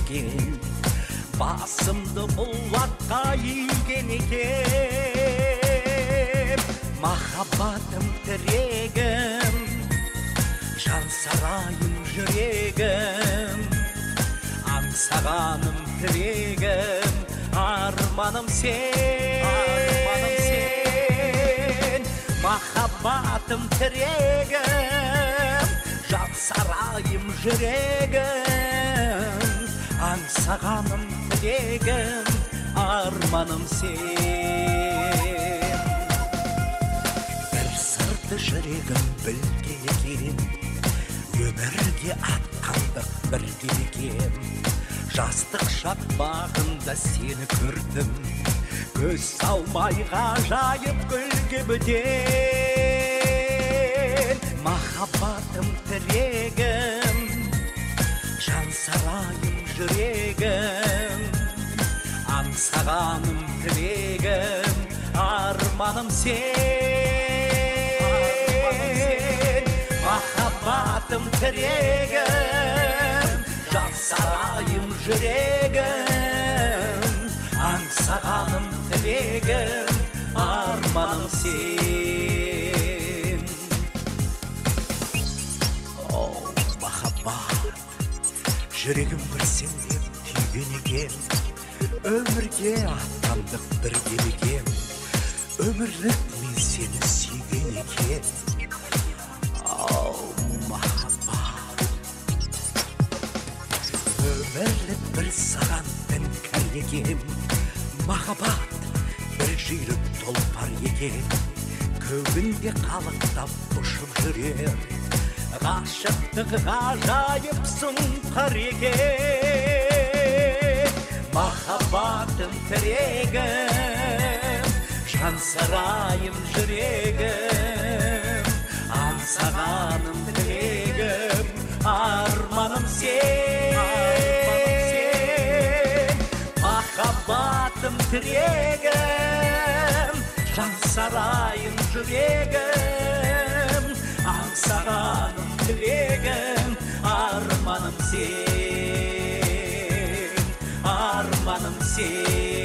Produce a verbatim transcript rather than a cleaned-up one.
екен, басымды бұллаққа иген екен. Махаббатым тірегім, жан сарайым жүрегім, аңсағаным тірегім, арманым сен, арманым сен. Махаббатым тірегім, жан сарайым жүрегім, аңсағаным тірегім, арманым сен. Бір сырды жүрегім білген екен, өмірге атқандық бірге екен. Жастық шақ бағында сені көрдім, көз салмай ғажайып гүлге бітен. Махаббатым тірегім, жан сарайым жүрегім, аңсағаным тірегім, арманым сен. Махаббатым тірегім, жан сарайым жүрегім, аңсағаным тірегім, арманым сен. О, махаббат, жүрегім бір сен деп түйген екен, өмірге аттандық бірге екен, өмірлік мен сені сүйген екен. О, махаббат, өмірлік бір саған тінкәр екен, махаббат бір жүйрік тұлпар екен, көгінде қалықтап ұшып жүрер, ғашықтық ғажайып сұңқар екен. Махаббатым тірегім, жан сарайым жүрегім, аңсағаным тірегім, арманым сен. Махаббатым тірегім, жан сарайым жүрегім, аңсағаным тірегім, арманым сен, арманым сен.